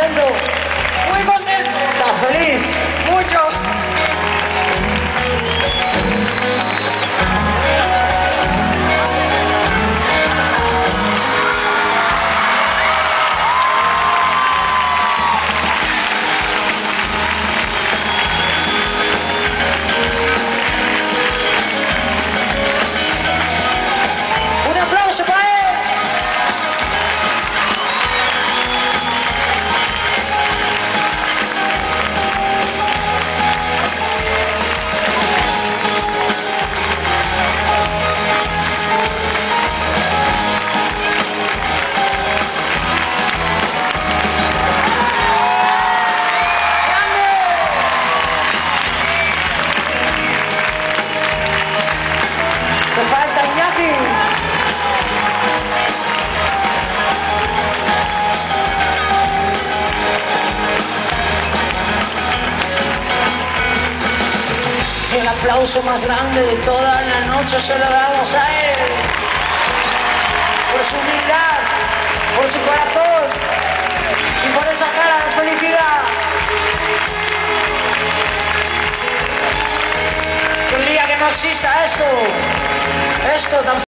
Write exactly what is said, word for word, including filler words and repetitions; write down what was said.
contento? Muy contento. ¿Estás feliz? Mucho. Un aplauso para él. Te falta Iñaki. El aplauso más grande de toda la noche se lo damos a él. Por su humildad, por su corazón y por esa cara de felicidad. Que el día que no exista esto, esto tan